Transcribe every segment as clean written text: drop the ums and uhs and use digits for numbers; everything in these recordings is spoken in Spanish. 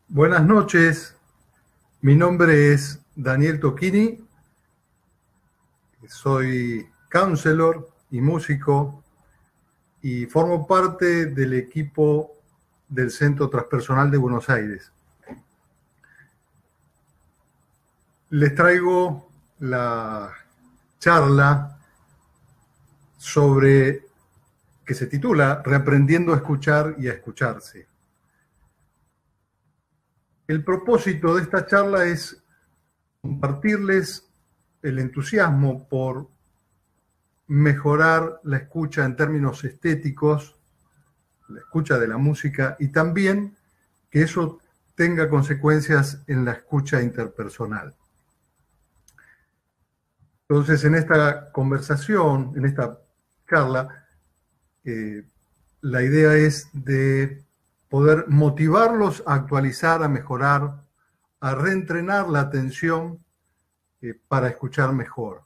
Buenas noches, mi nombre es Daniel Tocchini, soy counselor y músico y formo parte del equipo del Centro Transpersonal de Buenos Aires. Les traigo la charla que se titula Reaprendiendo a escuchar y a escucharse. El propósito de esta charla es compartirles el entusiasmo por mejorar la escucha en términos estéticos, la escucha de la música, y también que eso tenga consecuencias en la escucha interpersonal. Entonces, en esta conversación, en esta charla, la idea es de poder motivarlos a actualizar, a mejorar, a reentrenar la atención para escuchar mejor.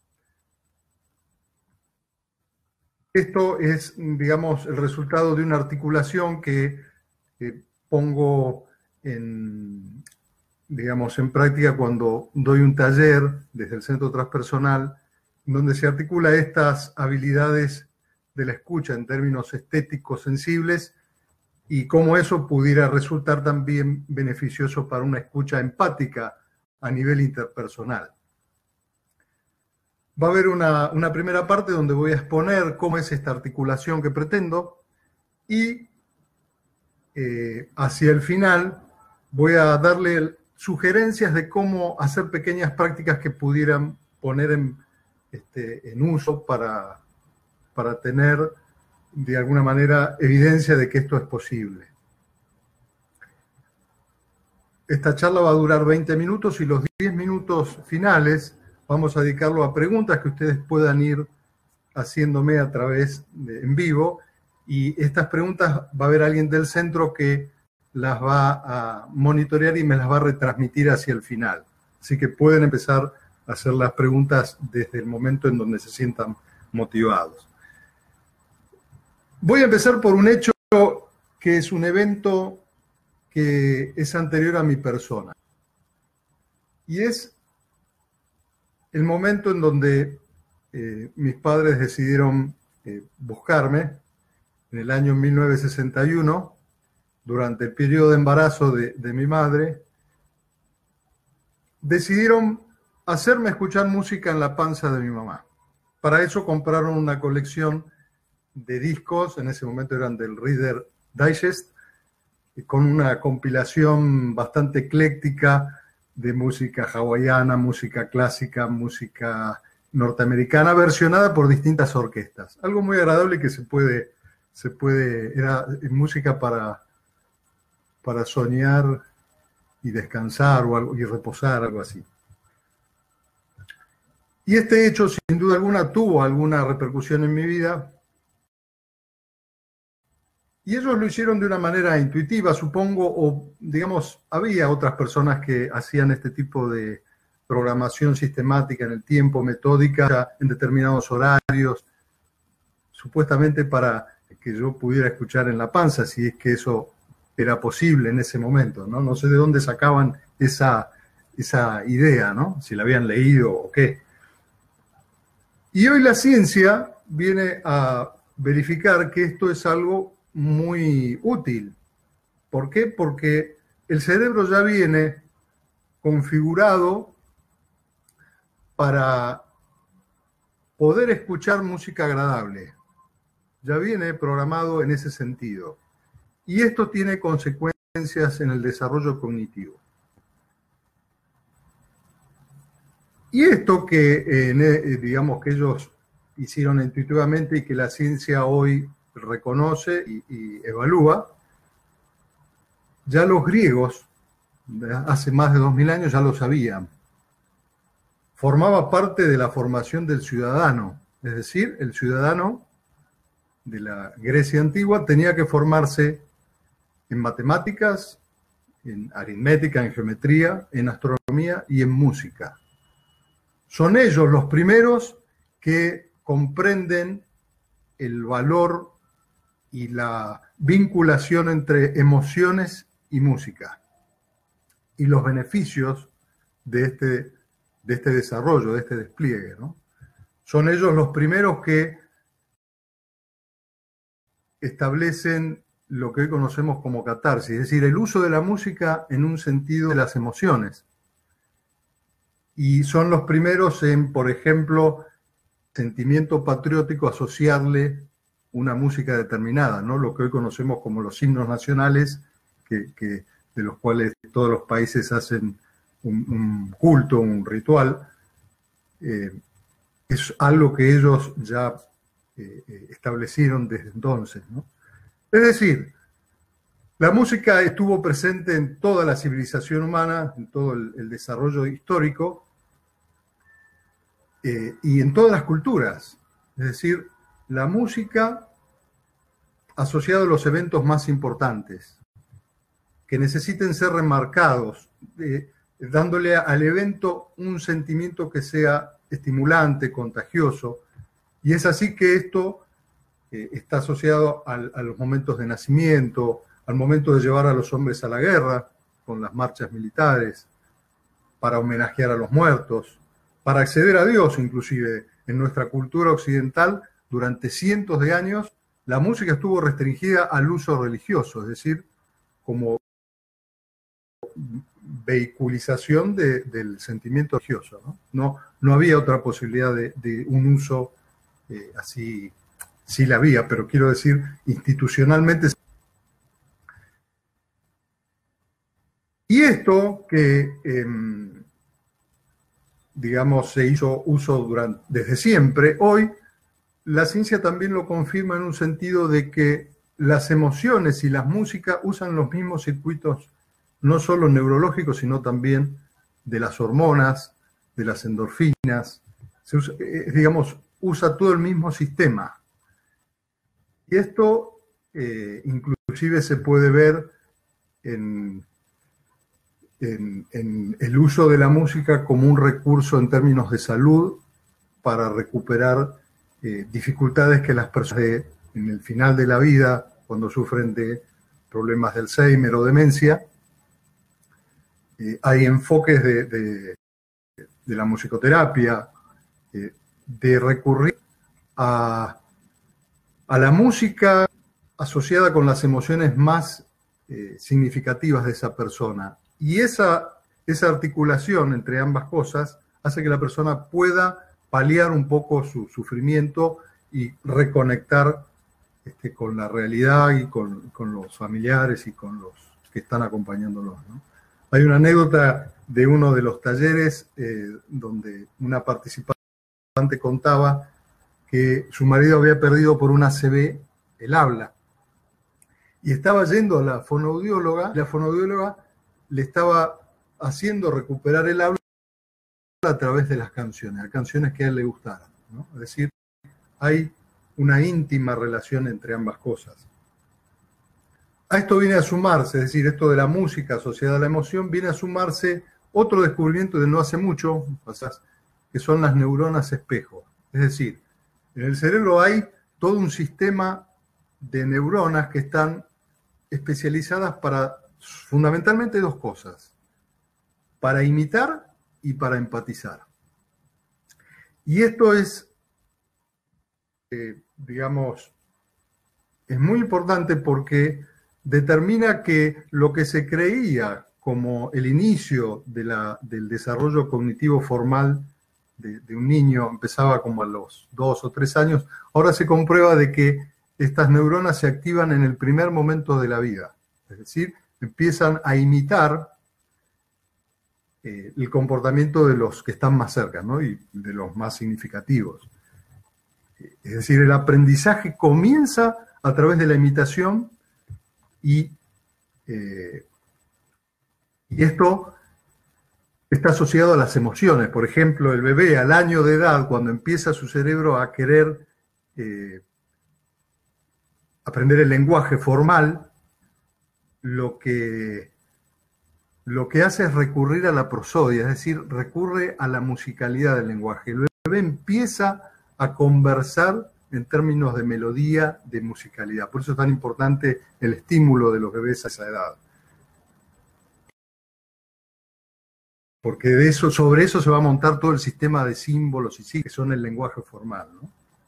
Esto es, digamos, el resultado de una articulación que pongo en práctica cuando doy un taller desde el Centro Transpersonal, donde se articula estas habilidades de la escucha en términos estéticos sensibles y cómo eso pudiera resultar también beneficioso para una escucha empática a nivel interpersonal. Va a haber una primera parte donde voy a exponer cómo es esta articulación que pretendo y hacia el final voy a darle sugerencias de cómo hacer pequeñas prácticas que pudieran poner en uso para tener de alguna manera evidencia de que esto es posible. Esta charla va a durar 20 minutos y los 10 minutos finales vamos a dedicarlo a preguntas que ustedes puedan ir haciéndome a través en vivo, y estas preguntas va a haber alguien del centro que las va a monitorear y me las va a retransmitir hacia el final. Así que pueden empezar a hacer las preguntas desde el momento en donde se sientan motivados. Voy a empezar por un hecho que es un evento que es anterior a mi persona. Y es el momento en donde mis padres decidieron buscarme en el año 1961, durante el periodo de embarazo de mi madre. Decidieron hacerme escuchar música en la panza de mi mamá. Para eso compraron una colección de discos, en ese momento eran del Reader Digest, con una compilación bastante ecléctica de música hawaiana, música clásica, música norteamericana, versionada por distintas orquestas. Algo muy agradable que era música para soñar y descansar y reposar, algo así. Y este hecho, sin duda alguna, tuvo alguna repercusión en mi vida. Y ellos lo hicieron de una manera intuitiva, supongo, o digamos, había otras personas que hacían este tipo de programación sistemática en el tiempo, metódica, en determinados horarios, supuestamente para que yo pudiera escuchar en la panza, si es que eso era posible en ese momento, ¿no? No sé de dónde sacaban esa idea, ¿no? Si la habían leído o qué. Y hoy la ciencia viene a verificar que esto es algo muy útil. ¿Por qué? Porque el cerebro ya viene configurado para poder escuchar música agradable. Ya viene programado en ese sentido. Y esto tiene consecuencias en el desarrollo cognitivo. Y esto que, digamos, que ellos hicieron intuitivamente y que la ciencia hoy reconoce y evalúa, ya los griegos, hace más de 2000 años, ya lo sabían. Formaba parte de la formación del ciudadano, es decir, el ciudadano de la Grecia antigua tenía que formarse en matemáticas, en aritmética, en geometría, en astronomía y en música. Son ellos los primeros que comprenden el valor y la vinculación entre emociones y música. y los beneficios de este desarrollo, de este despliegue, ¿no? Son ellos los primeros que establecen lo que hoy conocemos como catarsis, es decir, el uso de la música en un sentido de las emociones. Y son los primeros en, por ejemplo, sentimiento patriótico, asociarle una música determinada, ¿no? Lo que hoy conocemos como los himnos nacionales, de los cuales todos los países hacen un culto, un ritual. Es algo que ellos ya establecieron desde entonces, ¿no? Es decir, la música estuvo presente en toda la civilización humana, en todo el desarrollo histórico y en todas las culturas. Es decir, la música asociada a los eventos más importantes, que necesiten ser remarcados, dándole al evento un sentimiento que sea estimulante, contagioso, y es así que esto está asociado a los momentos de nacimiento, al momento de llevar a los hombres a la guerra, con las marchas militares, para homenajear a los muertos, para acceder a Dios, inclusive. En nuestra cultura occidental, durante cientos de años, la música estuvo restringida al uso religioso, es decir, como vehiculización del sentimiento religioso, ¿no? No había otra posibilidad de un uso así, sí la había, pero quiero decir, institucionalmente. Y esto que, digamos, se hizo uso desde siempre, hoy la ciencia también lo confirma en un sentido de que las emociones y las músicas usan los mismos circuitos, no solo neurológicos, sino también de las hormonas, de las endorfinas. Digamos, usa todo el mismo sistema. Y esto inclusive se puede ver en el uso de la música como un recurso en términos de salud para recuperar dificultades que las personas en el final de la vida, cuando sufren de problemas de Alzheimer o demencia, hay enfoques de la musicoterapia, de recurrir a la música asociada con las emociones más significativas de esa persona. Y esa articulación entre ambas cosas hace que la persona pueda paliar un poco su sufrimiento y reconectar con la realidad y con los familiares y con los que están acompañándolos, ¿no? Hay una anécdota de uno de los talleres donde una participante contaba que su marido había perdido por un ACV el habla y estaba yendo a la fonoaudióloga. La fonoaudióloga le estaba haciendo recuperar el habla a través de las canciones que a él le gustaran, ¿no? Es decir, hay una íntima relación entre ambas cosas. A esto viene a sumarse, es decir, esto de la música asociada a la emoción, viene a sumarse otro descubrimiento de no hace mucho, que son las neuronas espejo. Es decir, en el cerebro hay todo un sistema de neuronas que están especializadas para fundamentalmente dos cosas: para imitar y para empatizar. Y esto es, digamos, es muy importante porque determina que lo que se creía como el inicio del desarrollo cognitivo formal de un niño, empezaba como a los 2 o 3 años, ahora se comprueba de que estas neuronas se activan en el primer momento de la vida. Es decir, empiezan a imitar el comportamiento de los que están más cerca, ¿no? Y de los más significativos. Es decir, el aprendizaje comienza a través de la imitación y esto está asociado a las emociones. Por ejemplo, el bebé al año de edad, cuando empieza su cerebro a querer aprender el lenguaje formal, lo que hace es recurrir a la prosodia, es decir, recurre a la musicalidad del lenguaje. El bebé empieza a conversar en términos de melodía, de musicalidad. Por eso es tan importante el estímulo de los bebés a esa edad. porque de eso, sobre eso se va a montar todo el sistema de símbolos y sí, que son el lenguaje formal, ¿no?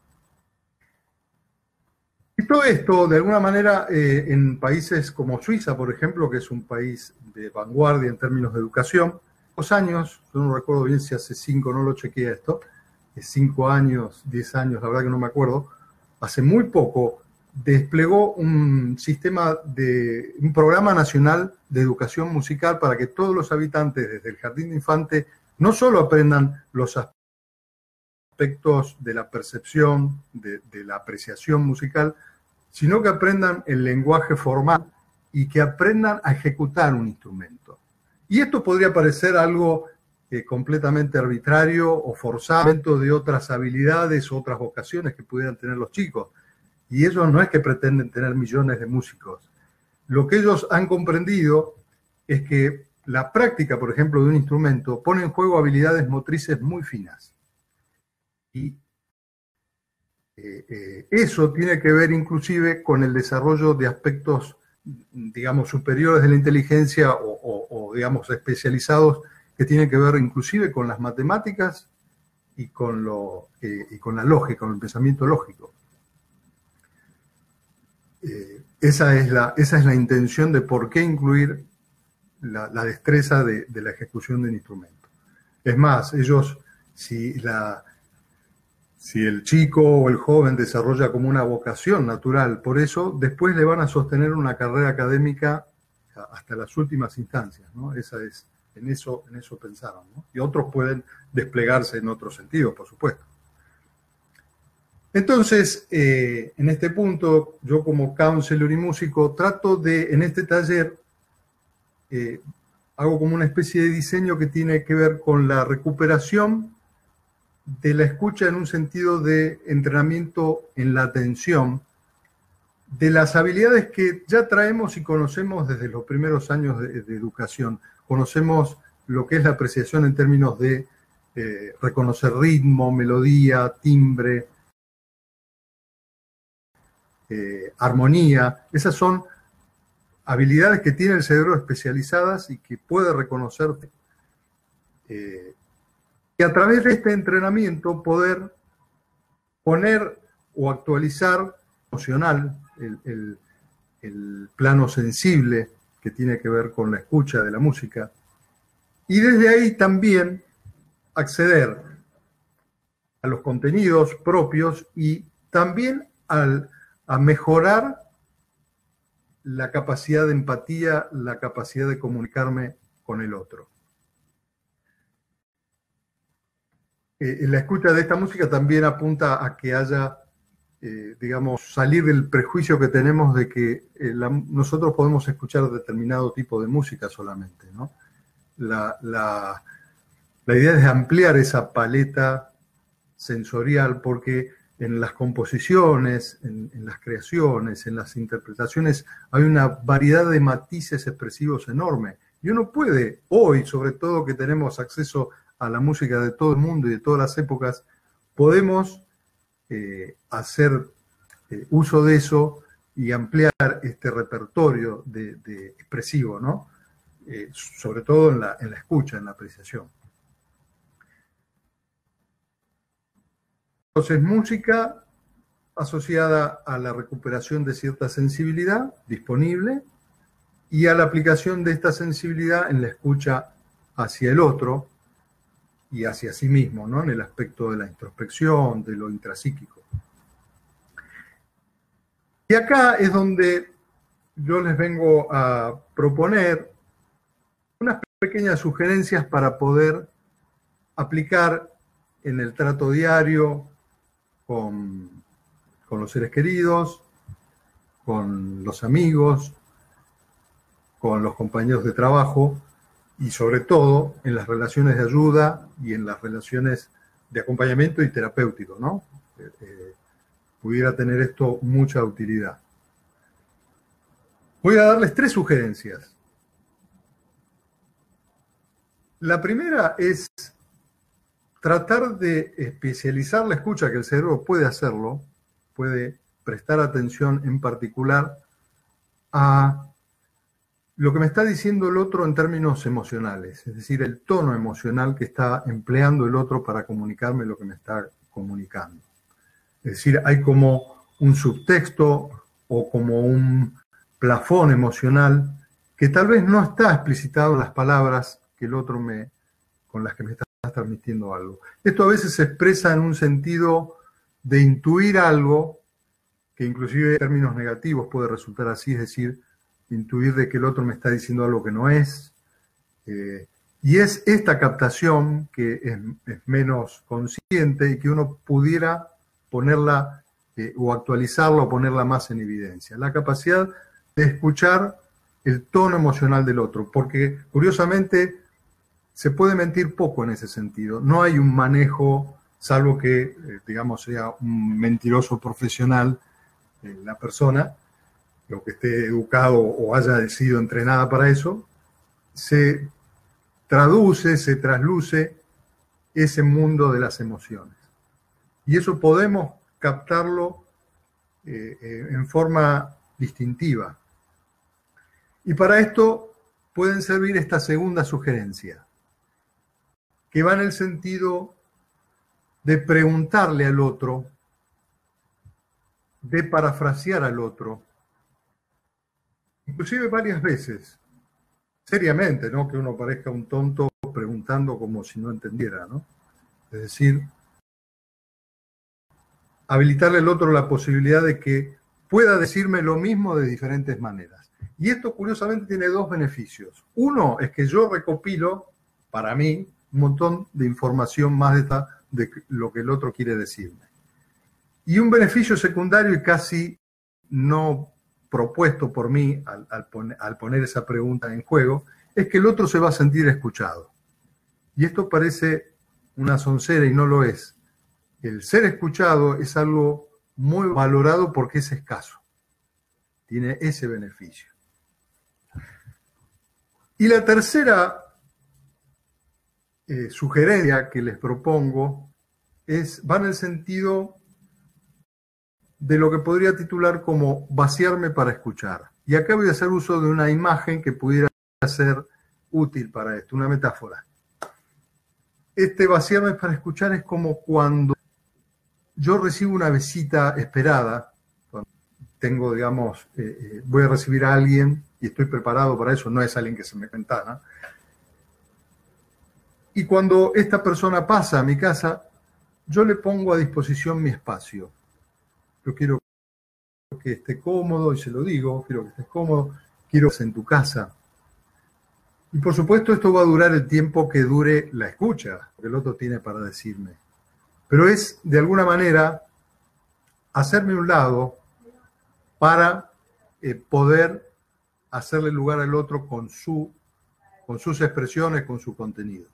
Y todo esto, de alguna manera, en países como Suiza, por ejemplo, que es un país de vanguardia en términos de educación, 2 años, yo no recuerdo bien si hace 5, no lo chequeé esto, 5 años, 10 años, la verdad que no me acuerdo, hace muy poco desplegó un sistema un programa nacional de educación musical para que todos los habitantes desde el jardín de infante no solo aprendan los aspectos de la percepción, de la apreciación musical, sino que aprendan el lenguaje formal y que aprendan a ejecutar un instrumento. Y esto podría parecer algo completamente arbitrario o forzado de otras habilidades, otras vocaciones que pudieran tener los chicos. Y ellos no es que pretenden tener millones de músicos. Lo que ellos han comprendido es que la práctica, por ejemplo, de un instrumento pone en juego habilidades motrices muy finas. Y eso tiene que ver inclusive con el desarrollo de aspectos, digamos, superiores de la inteligencia o digamos, especializados que tienen que ver inclusive con las matemáticas y con la lógica, con el pensamiento lógico. Esa es la intención de por qué incluir la destreza de la ejecución de un instrumento. Es más, ellos, si el chico o el joven desarrolla como una vocación natural por eso, después le van a sostener una carrera académica hasta las últimas instancias, ¿no? En eso pensaron, ¿no? Y otros pueden desplegarse en otros sentidos, por supuesto. Entonces, en este punto, yo como counselor y músico trato de, en este taller, hago como una especie de diseño que tiene que ver con la recuperación de la escucha en un sentido de entrenamiento en la atención, de las habilidades que ya traemos y conocemos desde los primeros años de educación. Conocemos lo que es la apreciación en términos de reconocer ritmo, melodía, timbre, armonía. Esas son habilidades que tiene el cerebro especializadas y que puede reconocer. Y a través de este entrenamiento poder poner o actualizar emocional el plano sensible que tiene que ver con la escucha de la música, y desde ahí también acceder a los contenidos propios y también a mejorar la capacidad de empatía, la capacidad de comunicarme con el otro. La escucha de esta música también apunta a que haya, digamos, salir del prejuicio que tenemos de que nosotros podemos escuchar determinado tipo de música solamente, ¿no? La idea es ampliar esa paleta sensorial, porque en las composiciones, en las creaciones, en las interpretaciones, hay una variedad de matices expresivos enorme. Y uno puede, hoy, sobre todo que tenemos acceso a la música de todo el mundo y de todas las épocas, podemos hacer uso de eso y ampliar este repertorio de expresivo, ¿no? Sobre todo en la escucha, en la apreciación. Entonces, música asociada a la recuperación de cierta sensibilidad disponible y a la aplicación de esta sensibilidad en la escucha hacia el otro y hacia sí mismo, ¿no? En el aspecto de la introspección, de lo intrapsíquico. Y acá es donde yo les vengo a proponer unas pequeñas sugerencias para poder aplicar en el trato diario con los seres queridos, con los amigos, con los compañeros de trabajo y sobre todo en las relaciones de ayuda y en las relaciones de acompañamiento y terapéutico, ¿no? Pudiera tener esto mucha utilidad. Voy a darles 3 sugerencias. La primera es tratar de especializar la escucha, que el cerebro puede hacerlo, puede prestar atención en particular a lo que me está diciendo el otro en términos emocionales, es decir, el tono emocional que está empleando el otro para comunicarme lo que me está comunicando. Es decir, hay como un subtexto o como un plafón emocional que tal vez no está explicitado en las palabras que el otro con las que me está transmitiendo algo. Esto a veces se expresa en un sentido de intuir algo, que inclusive en términos negativos puede resultar así, es decir, intuir de que el otro me está diciendo algo que no es. Y es esta captación que es menos consciente y que uno pudiera ponerla o actualizarla o ponerla más en evidencia. La capacidad de escuchar el tono emocional del otro, porque curiosamente se puede mentir poco en ese sentido. No hay un manejo, salvo que, digamos, sea un mentiroso profesional la persona, o que esté educado o haya sido entrenada para eso, se traduce, se trasluce ese mundo de las emociones. Y eso podemos captarlo en forma distintiva. Y para esto pueden servir esta segunda sugerencia, que va en el sentido de preguntarle al otro, de parafrasear al otro, inclusive varias veces, seriamente, ¿no? Que uno parezca un tonto preguntando como si no entendiera, ¿no? Es decir, habilitarle al otro la posibilidad de que pueda decirme lo mismo de diferentes maneras. Y esto curiosamente tiene dos beneficios. Uno es que yo recopilo, para mí, un montón de información más de lo que el otro quiere decirme. Y un beneficio secundario y casi no propuesto por mí al poner esa pregunta en juego, es que el otro se va a sentir escuchado. Y esto parece una soncera y no lo es. El ser escuchado es algo muy valorado porque es escaso. Tiene ese beneficio. Y la tercera sugerencia que les propongo va en el sentido de lo que podría titular como vaciarme para escuchar. Y acá voy a hacer uso de una imagen que pudiera ser útil para esto, una metáfora. Este vaciarme para escuchar es como cuando yo recibo una visita esperada, cuando tengo, digamos, voy a recibir a alguien y estoy preparado para eso, no es alguien que se me ventana. Y cuando esta persona pasa a mi casa, yo le pongo a disposición mi espacio. Yo quiero que esté cómodo, y se lo digo, quiero que estés cómodo, quiero que estés en tu casa. Y por supuesto esto va a durar el tiempo que dure la escucha, que el otro tiene para decirme. Pero es, de alguna manera, hacerme un lado para poder hacerle lugar al otro con sus expresiones, con su contenido.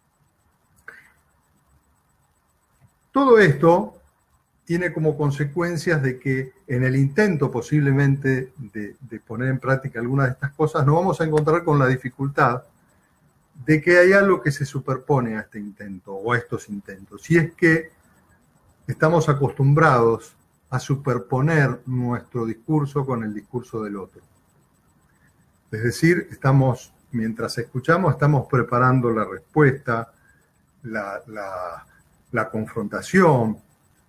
Todo esto tiene como consecuencias de que en el intento posiblemente de poner en práctica algunas de estas cosas, nos vamos a encontrar con la dificultad de que hay algo que se superpone a este intento o a estos intentos. Y es que estamos acostumbrados a superponer nuestro discurso con el discurso del otro. Es decir, mientras escuchamos, estamos preparando la respuesta, la confrontación,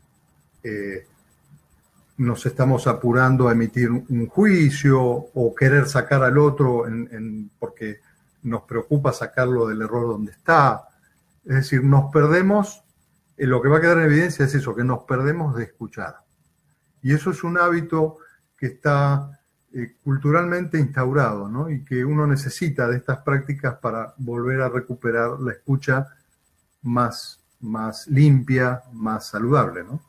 nos estamos apurando a emitir un juicio o querer sacar al otro porque nos preocupa sacarlo del error donde está. Es decir, nos perdemos, lo que va a quedar en evidencia es eso, que nos perdemos de escuchar. Y eso es un hábito que está culturalmente instaurado, ¿no? Y que uno necesita de estas prácticas para volver a recuperar la escucha más limpia, más saludable, ¿no?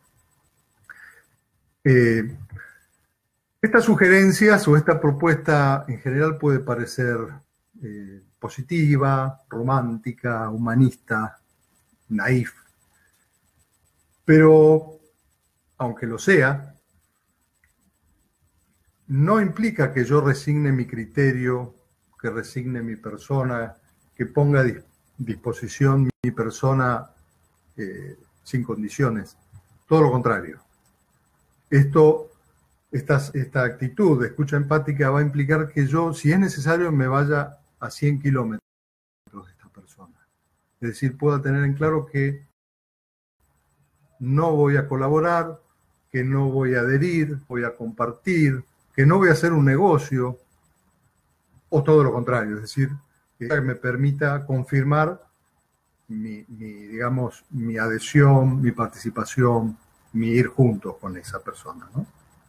Estas sugerencias o esta propuesta en general puede parecer positiva, romántica, humanista, naif, pero aunque lo sea, no implica que yo resigne mi criterio, que resigne mi persona, que ponga a disposición mi persona sin condiciones. Todo lo contrario. Esto esta actitud de escucha empática va a implicar que yo, si es necesario, me vaya a 100 kilómetros de esta persona. Es decir, pueda tener en claro que no voy a colaborar, que no voy a adherir, voy a compartir, que no voy a hacer un negocio, o todo lo contrario, es decir, que me permita confirmar digamos, mi adhesión, mi participación, mi ir juntos con esa persona, ¿no?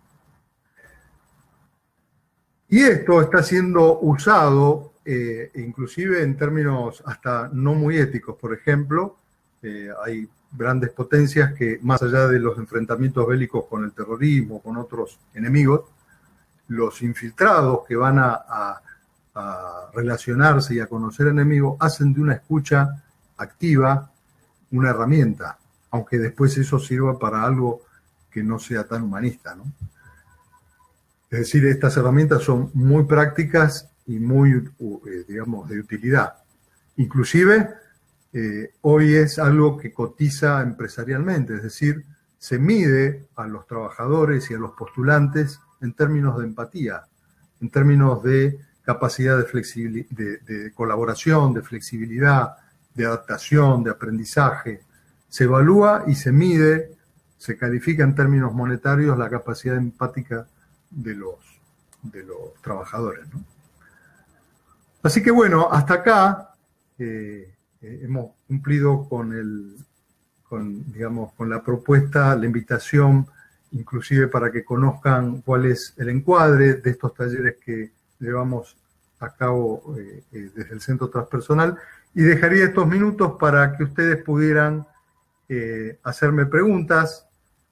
Y esto está siendo usado, inclusive en términos hasta no muy éticos. Por ejemplo, hay grandes potencias que, más allá de los enfrentamientos bélicos con el terrorismo, con otros enemigos, los infiltrados que van a relacionarse y a conocer enemigos hacen de una escucha activa una herramienta, aunque después eso sirva para algo que no sea tan humanista, ¿no? Es decir, estas herramientas son muy prácticas y muy, digamos, de utilidad. Inclusive, hoy es algo que cotiza empresarialmente, es decir, se mide a los trabajadores y a los postulantes en términos de empatía, en términos de capacidad de colaboración, de flexibilidad, de adaptación, de aprendizaje. Se evalúa y se mide, se califica en términos monetarios la capacidad empática de los trabajadores, ¿no? Así que bueno, hasta acá hemos cumplido digamos, con la propuesta, la invitación, inclusive para que conozcan cuál es el encuadre de estos talleres que llevamos a cabo desde el Centro Transpersonal, y dejaría estos minutos para que ustedes pudieran hacerme preguntas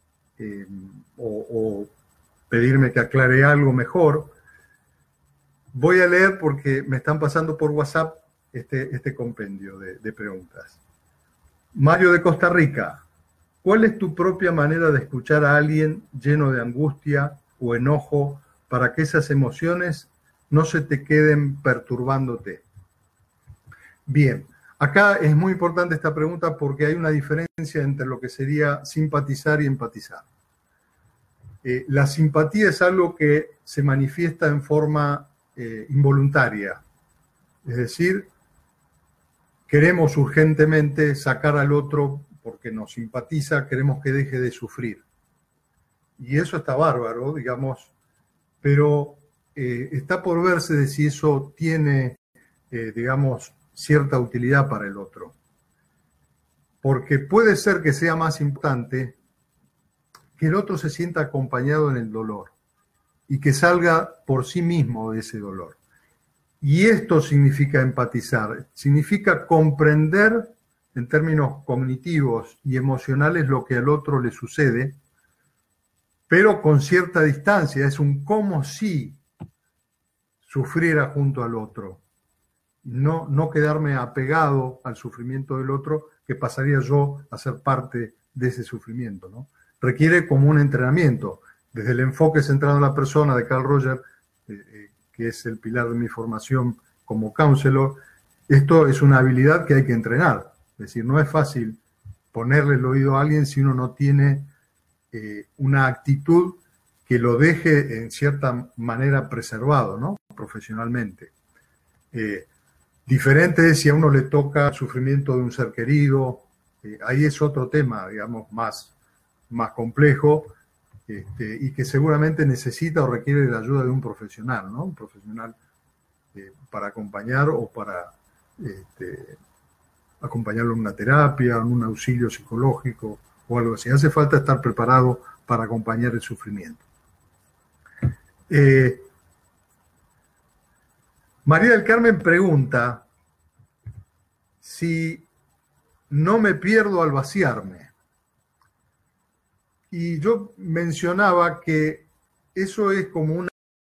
o pedirme que aclare algo mejor. Voy a leer porque me están pasando por WhatsApp este compendio de preguntas. Mario de Costa Rica, ¿cuál es tu propia manera de escuchar a alguien lleno de angustia o enojo para que esas emociones no se te queden perturbándote? Bien, acá es muy importante esta pregunta porque hay una diferencia entre lo que sería simpatizar y empatizar. La simpatía es algo que se manifiesta en forma involuntaria, es decir, queremos urgentemente sacar al otro porque nos simpatiza, queremos que deje de sufrir. Y eso está bárbaro, digamos, pero está por verse de si eso tiene, digamos, cierta utilidad para el otro. Porque puede ser que sea más importante que el otro se sienta acompañado en el dolor y que salga por sí mismo de ese dolor. Y esto significa empatizar, significa comprender en términos cognitivos y emocionales lo que al otro le sucede, pero con cierta distancia, es un como si sufriera junto al otro. No quedarme apegado al sufrimiento del otro, que pasaría yo a ser parte de ese sufrimiento, ¿no? Requiere como un entrenamiento, desde el enfoque centrado en la persona de Carl Rogers, que es el pilar de mi formación como counselor. Esto es una habilidad que hay que entrenar, es decir, no es fácil ponerle el oído a alguien si uno no tiene una actitud que lo deje en cierta manera preservado, ¿no? Profesionalmente. Diferente es si a uno le toca el sufrimiento de un ser querido, ahí es otro tema, digamos, más complejo, y que seguramente necesita o requiere de la ayuda de un profesional, ¿no? Un profesional para acompañar o para acompañarlo en una terapia, en un auxilio psicológico o algo así. Hace falta estar preparado para acompañar el sufrimiento. María del Carmen pregunta si no me pierdo al vaciarme. Y yo mencionaba que eso es como una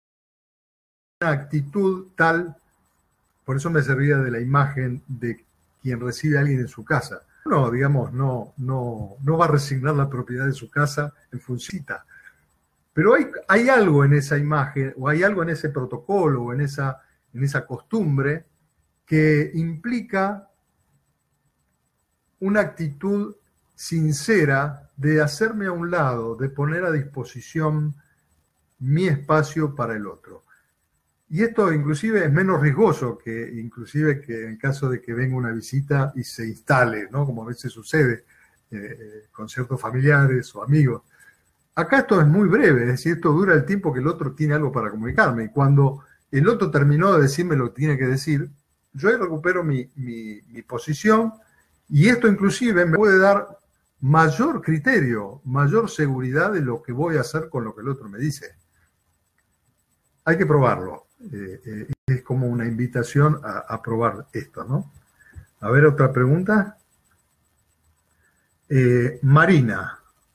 actitud tal, por eso me servía de la imagen de quien recibe a alguien en su casa. No, digamos, no va a resignar la propiedad de su casa en función. Pero hay algo en esa imagen, o hay algo en ese protocolo, o en esa costumbre, que implica una actitud sincera de hacerme a un lado, de poner a disposición mi espacio para el otro. Y esto inclusive es menos riesgoso que inclusive que en caso de que venga una visita y se instale, ¿no? Como a veces sucede con ciertos familiares o amigos. Acá esto es muy breve, es decir, esto dura el tiempo que el otro tiene algo para comunicarme. Y cuando el otro terminó de decirme lo que tiene que decir, yo ahí recupero mi posición, y esto inclusive me puede dar mayor criterio, mayor seguridad de lo que voy a hacer con lo que el otro me dice. Hay que probarlo. Es como una invitación a probar esto, ¿no? A ver, otra pregunta. Marina.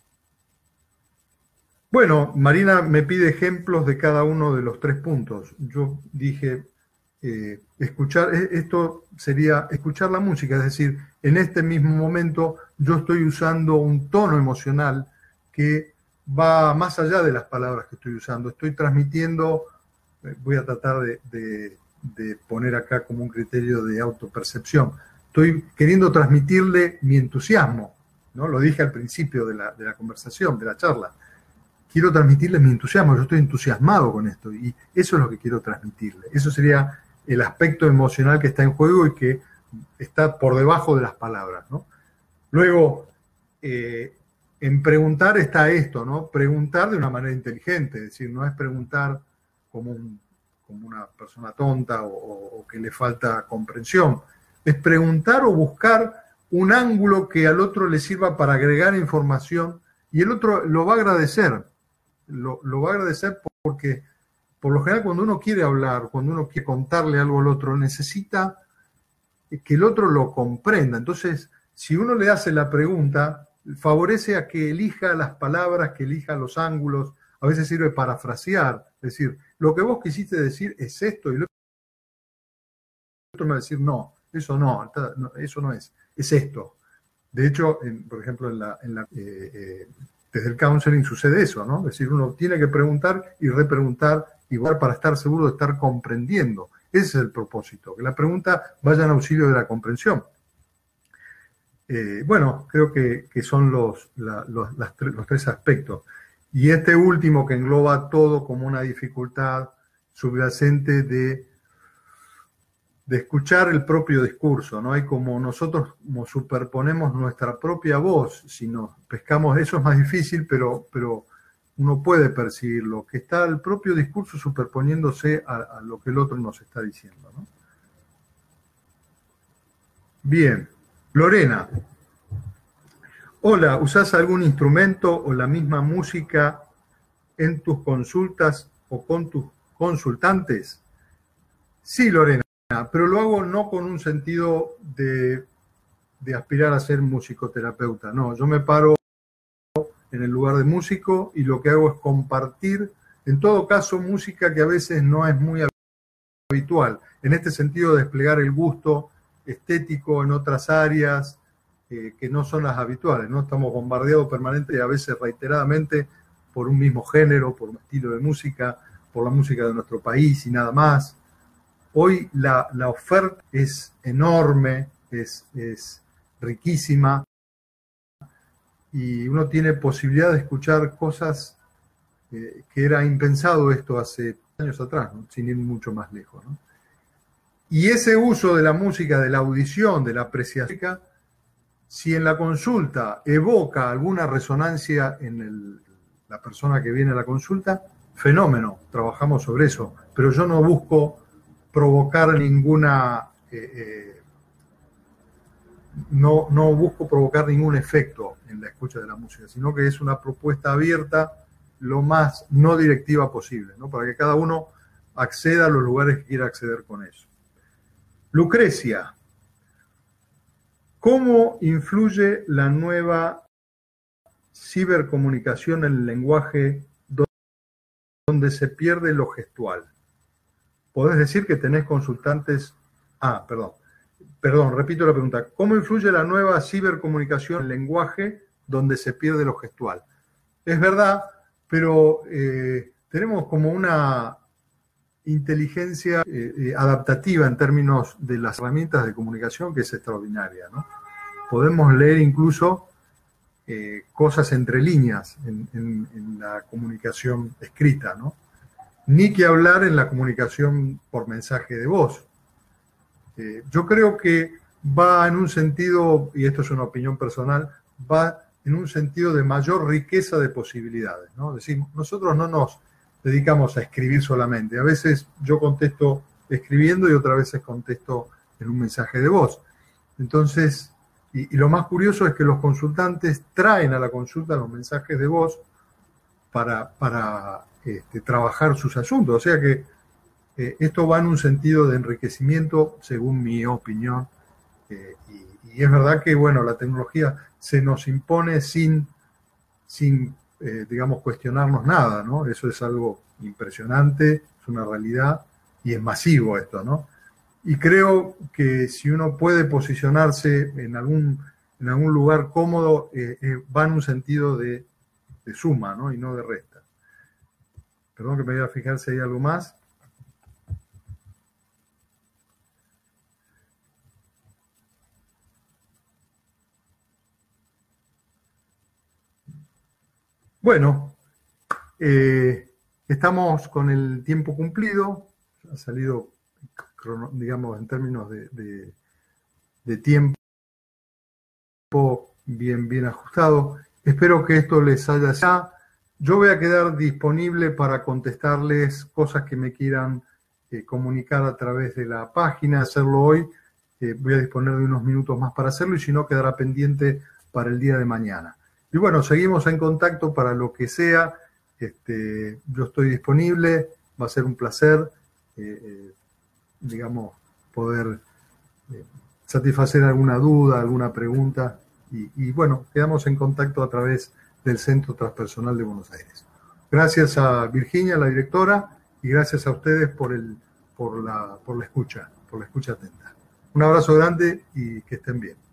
Bueno, Marina me pide ejemplos de cada uno de los 3 puntos. Yo dije, esto sería escuchar la música, es decir, en este mismo momento yo estoy usando un tono emocional que va más allá de las palabras que estoy usando. Estoy transmitiendo, voy a tratar de poner acá como un criterio de autopercepción. Estoy queriendo transmitirle mi entusiasmo, ¿no? Lo dije al principio de la conversación, de la charla. Quiero transmitirles mi entusiasmo, yo estoy entusiasmado con esto y eso es lo que quiero transmitirle. Eso sería el aspecto emocional que está en juego y que está por debajo de las palabras, ¿no? Luego, en preguntar está esto, ¿no? Preguntar de una manera inteligente, es decir, no es preguntar como una persona tonta o que le falta comprensión. Es preguntar o buscar un ángulo que al otro le sirva para agregar información y el otro lo va a agradecer. Lo va a agradecer porque, por lo general, cuando uno quiere hablar, cuando uno quiere contarle algo al otro, necesita que el otro lo comprenda. Entonces, si uno le hace la pregunta, favorece a que elija las palabras, que elija los ángulos. A veces sirve para frasear, es decir, lo que vos quisiste decir es esto, y el otro me va a decir, no, eso no es esto. De hecho, por ejemplo, desde el counseling sucede eso, ¿no? Es decir, uno tiene que preguntar y repreguntar igual para estar seguro de estar comprendiendo. Ese es el propósito, que la pregunta vaya en auxilio de la comprensión. Bueno, creo que son los 3 aspectos. Y este último que engloba todo como una dificultad subyacente de escuchar el propio discurso, ¿no? Hay como nosotros como superponemos nuestra propia voz, si nos pescamos, eso es más difícil, pero uno puede percibirlo, que está el propio discurso superponiéndose a lo que el otro nos está diciendo, ¿no? Bien, Lorena. Hola, ¿usás algún instrumento o la misma música en tus consultas o con tus consultantes? Sí, Lorena, pero lo hago no con un sentido de aspirar a ser musicoterapeuta, no, yo me paro en el lugar de músico y lo que hago es compartir, en todo caso, música que a veces no es muy habitual, en este sentido desplegar el gusto estético en otras áreas que no son las habituales, ¿no? Estamos bombardeados permanentemente y a veces reiteradamente por un mismo género, por un estilo de música, por la música de nuestro país y nada más. Hoy la oferta es enorme, es riquísima y uno tiene posibilidad de escuchar cosas que era impensado esto hace años atrás, ¿no? Sin ir mucho más lejos, ¿no? Y ese uso de la música, de la audición, de la apreciación, si en la consulta evoca alguna resonancia en la persona que viene a la consulta, fenómeno, trabajamos sobre eso, pero yo no busco provocar ninguna, no busco provocar ningún efecto en la escucha de la música, sino que es una propuesta abierta, lo más no directiva posible, ¿no? Para que cada uno acceda a los lugares que quiera acceder con eso. Lucrecia, ¿cómo influye la nueva cibercomunicación en el lenguaje donde se pierde lo gestual? Podés decir que tenés consultantes... Perdón, repito la pregunta. ¿Cómo influye la nueva cibercomunicación en el lenguaje donde se pierde lo gestual? Es verdad, pero tenemos como una inteligencia adaptativa en términos de las herramientas de comunicación que es extraordinaria, ¿no? Podemos leer incluso cosas entre líneas en la comunicación escrita, ¿no? Ni que hablar en la comunicación por mensaje de voz. Yo creo que va en un sentido, y esto es una opinión personal, va en un sentido de mayor riqueza de posibilidades, ¿no? Es decir, nosotros no nos dedicamos a escribir solamente. A veces yo contesto escribiendo y otras veces contesto en un mensaje de voz. Entonces, y lo más curioso es que los consultantes traen a la consulta los mensajes de voz para trabajar sus asuntos. O sea que esto va en un sentido de enriquecimiento, según mi opinión. Y es verdad que, bueno, la tecnología se nos impone sin digamos, cuestionarnos nada, ¿no? Eso es algo impresionante, es una realidad y es masivo esto, ¿no? Y creo que si uno puede posicionarse en algún lugar cómodo, va en un sentido de suma, ¿no? Y no de resta. Perdón que me voy a fijar si hay algo más. Bueno, estamos con el tiempo cumplido, ha salido, digamos, en términos de tiempo bien ajustado. Espero que esto les haya ya. Yo voy a quedar disponible para contestarles cosas que me quieran comunicar a través de la página, hacerlo hoy. Voy a disponer de unos minutos más para hacerlo y si no quedará pendiente para el día de mañana. Y bueno, seguimos en contacto para lo que sea. Yo estoy disponible, va a ser un placer, digamos, poder satisfacer alguna duda, alguna pregunta. Y bueno, quedamos en contacto a través del Centro Transpersonal de Buenos Aires. Gracias a Virginia, la directora, y gracias a ustedes por la escucha atenta. Un abrazo grande y que estén bien.